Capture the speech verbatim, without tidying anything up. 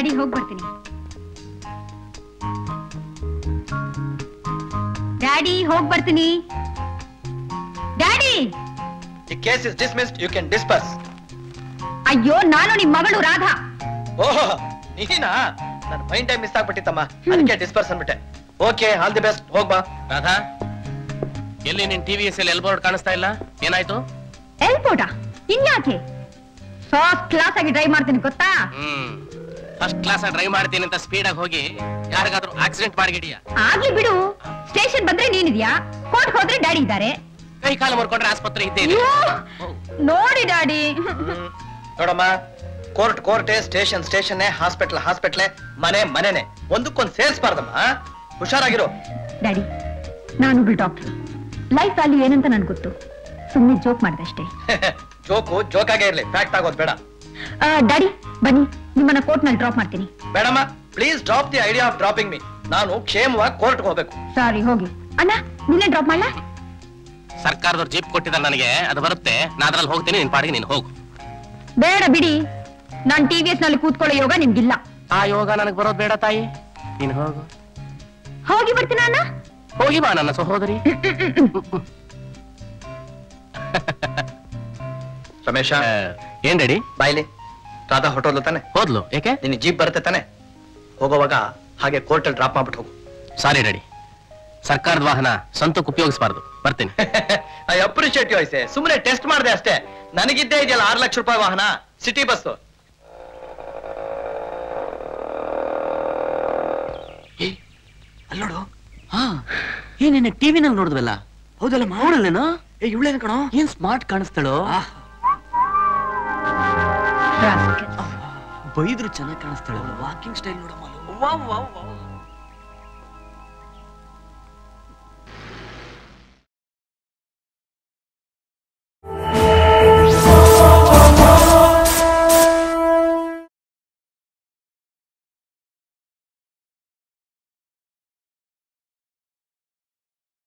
Daddy ಹೋಗಿ ಬರ್ತೀನಿ. Daddy ಹೋಗಿ ಬರ್ತೀನಿ. Daddy, the case is dismissed, you can disperse. ಅಯ್ಯೋ, ನಾನು ನಿಮ್ ಮಗಳು ರಾಧಾ. ಓಹೋ, ನೀನಾ? ನನ್ನ ಮೈಂಡ್ ಟೈಮ್ ಮಿಸ್ ಆಗ್ಬಿಟ್ಟಿತ್ತಮ್ಮ, ಅದಕ್ಕೆ ಡಿಸ್ಪರ್ಸ್ ಅನ್ಬಿಟ್ಟೆ. ಓಕೆ, ಆಲ್ ದಿ ಬೆಸ್ಟ್, ಹೋಗ್ಬಾ. ರಾಧಾ, ಎಲ್ಲಿ ನಿನ್ ಟಿವಿ ಎಸ್ ಎಲ್ ಬೋರ್ಡ್ ಕಾಣಿಸ್ತಾ ಇಲ್ಲ, ಏನಾಯ್ತು? ಎಲ್ಬೋರ್ಡಾ? ಇನ್ಯಾಕೆ? ಫಸ್ಟ್ ಕ್ಲಾಸ್ ಆಗಿ ಡ್ರೈವ್ ಮಾಡ್ತೀನಿ ಗೊತ್ತಾ? ಹ್ಮ್, ಫಸ್ಟ್ ಕ್ಲಾಸ್ ಡ್ರೈವ್ ಮಾಡ್ತೀನಿ ಅಂತ ಸ್ಪೀಡ್ ಆಗಿ ಹೋಗಿ ಯಾರಿಗಾದ್ರೂ ಆಕ್ಸಿಡೆಂಟ್ ಮಾಡಿಗಿಡಿಯಾ? ಆಗ್ಲಿ ಬಿಡು, ಸ್ಟೇಷನ್ ಬಂದ್ರೆ ನೀನಿದ್ಯಾ, ಕೋರ್ಟ್ ಹೋದ್ರೆ ಡ್ಯಾಡಿ ಇದ್ದಾರೆ. ಕೈ ಕಾಲು ಮುರ್ಕೊಂಡ್ರೆ ಆಸ್ಪತ್ರೆ ಇದ್ದೇನೆ. ನೋಡಿ ಡ್ಯಾಡಿ. ನೋಡಮ್ಮ, ಕೋರ್ಟ್ ಕೋರ್ಟೇ, ಸ್ಟೇಷನ್ ಸ್ಟೇಷನ್ನೇ, ಹಾಸ್ಪಿಟ್ಲ್ ಹಾಸ್ಪಿಟ್ಲೇ, ಮನೆ ಮನೆನೆ, ಒಂದಕ್ಕೊಂದು ಸೇರಿಸಬಾರ್ದಮ್ಮ. ಹುಷಾರಾಗಿರೋ. ಡ್ಯಾಡಿ, ನಾನೊಬ್ಳು ಡಾಕ್ಟರ್, ಲೈಫ್ ವ್ಯಾಲ್ಯೂ ಏನಂತ ನನ್ಗೆ ಗೊತ್ತು. ಸುಮ್ಮನೆ ಜೋಕ್ ಮಾಡಿದೆ ಅಷ್ಟೇ. ಜೋಕು ಜೋಕಾಗೇ ಇರ್ಲಿ, ಫ್ಯಾಕ್ಟ್ ಆಗೋದು ಬೇಡ. ಡ್ಯಾಡಿ ಬನ್ನಿ, ನಿಮ್ಮನ್ನ ಕೋರ್ಟ್ ನಲ್ಲಿ ಡ್ರಾಪ್ ಮಾಡ್ತೀನಿ. ಬೇಡಮ್ಮ, please drop the idea of dropping me. ನಾನು ಕ್ಷೇಮವಾಗಿ ಕೋರ್ಟ್ ಹೋಗ್ಬೇಕು. ಸಾರಿ, ಹೋಗಿ. ಅಣ್ಣ, ನಿನ್ನೆ ಡ್ರಾಪ್ ಮಾಡ್ಲಾ? ಸರ್ಕಾರದವ್ರು ಜೀಪ್ ಕೊಟ್ಟಿದ್ದಾರೆ ನನಗೆ, ಅದು ಬರುತ್ತೆ, ನಾ ಅದ್ರಲ್ಲಿ ಹೋಗ್ತೀನಿ, ನಿನ್ ಪಾಡಿಗೆ ನೀನು ಹೋಗು. ಬೇಡ ಬಿಡಿ, ನಾನ್ ಟಿವಿಎಸ್ ನಲ್ಲಿ ಕೂತ್ಕೊಳ್ಳೋ ಯೋಗ ನಿಮ್ಗಿಲ್ಲ. ಆ ಯೋಗ ನನಗೆ ಬರೋದು ಬೇಡ ತಾಯಿ, ನೀನು ಹೋಗು. ಹೋಗಿ ಬರ್ತೀನ ಅಣ್ಣ. ಹೋಗಿ ಬಾ ನನ್ನ ಸಹೋದರಿ. ರಮೇಶ, ಏನ್ ರೆಡಿ? ಬಾಯ್ಲಿ. ರಾಧಾ ಹೊಟ್ಟೋದ್ಲು ತಾನೆ? ಹೋದ್ಲು. ಯಾಕೆ? ನಿನ್ ಜೀಪ್ ಬರುತ್ತೆ ತಾನೆ? ಹೋಗೋವಾಗ ಹಾಗೆ ಕೋರ್ಟ್ ಅಲ್ಲಿ ಡ್ರಾಪ್ ಮಾಡ್ಬಿಟ್ಟು ಹೋಗು. ಸಾರಿ ರೆಡಿ, ಸರ್ಕಾರದ ವಾಹನ ಸ್ವಂತಕ್ಕೆ ಉಪಯೋಗಿಸಬಾರ್ದು. ಬರ್ತೀನಿ. ಐ ಅಪ್ರಿಶಿಯೇಟ್ ಯು ಐಸೆ. ಸುಮ್ಮನೆ ಟೆಸ್ಟ್ ಮಾಡಿದೆ ಅಷ್ಟೇ. ನನಗಿದ್ದೇ ಇದೆಯಲ್ಲ ಆರು ಲಕ್ಷ ರೂಪಾಯಿ ವಾಹನ, ಸಿಟಿ ಬಸ್. ಅಲ್ಲೋಡು. ಹಾ, ಏನೇನೆ ಟಿವಿನಲ್ಲಿ ನೋಡಿದ್ವಲ್ಲ? ಹೌದಲ್ಲ, ನೋಡಲ್ಲೇನೋ? ಏ, ಇವಳೇನು ಕಣೋ, ಏನ್ ಸ್ಮಾರ್ಟ್ ಕಾಣಿಸ್ತಾಳೋ. ಬೈದ್ರು ಚೆನ್ನಾಗಿ ಕಾಣಿಸ್ತಾಳಲ್ಲ. ವಾಕಿಂಗ್ ಸ್ಟೈಲ್ ನೋಡಮ್ಮ.